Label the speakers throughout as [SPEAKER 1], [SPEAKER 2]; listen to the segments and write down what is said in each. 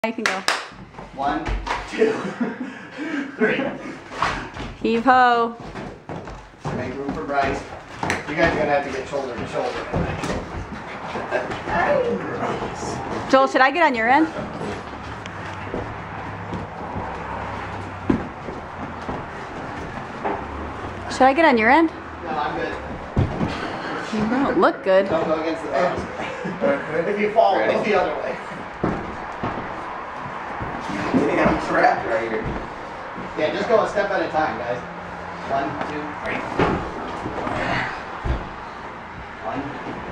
[SPEAKER 1] You can go.
[SPEAKER 2] 1, 2, 3.
[SPEAKER 1] Heave ho.
[SPEAKER 2] Make room for Bryce. You guys are gonna have to get shoulder to shoulder.
[SPEAKER 1] Joel, should I get on your end? Should I get on your end?
[SPEAKER 2] No, I'm good.
[SPEAKER 1] You don't look good.
[SPEAKER 2] Don't go against the bars. If you fall, go the other way.
[SPEAKER 3] I'm trapped right here.
[SPEAKER 2] Yeah, just go a step at a time, guys. 1, 2, 3. 1,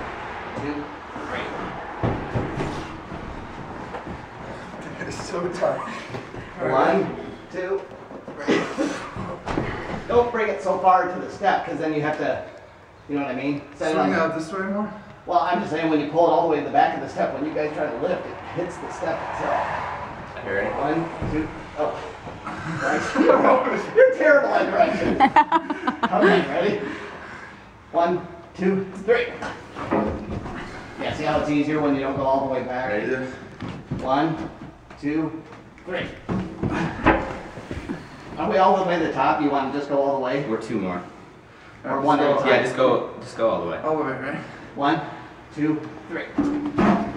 [SPEAKER 2] 2, 3.
[SPEAKER 3] It's so tight.
[SPEAKER 2] 1, 2, 3. Don't bring it so far to the step, because then you have to, you know what I mean?
[SPEAKER 3] Swing out this way more?
[SPEAKER 2] Well, I'm just saying when you pull it all the way to the back of the step, when you guys try to lift, it hits the step itself.
[SPEAKER 3] Ready?
[SPEAKER 2] 1, 2, oh. Right. You're terrible at direction. Okay, ready? 1, 2, 3. Yeah, see how it's easier when you don't go all the way back?
[SPEAKER 3] Ready?
[SPEAKER 2] 1, 2, 3. Are we all the way to the top? You want to just go all the way?
[SPEAKER 4] Or two more.
[SPEAKER 2] Or one at a time?
[SPEAKER 4] Yeah, just go all the way.
[SPEAKER 3] All the way, right?
[SPEAKER 2] 1, 2, 3.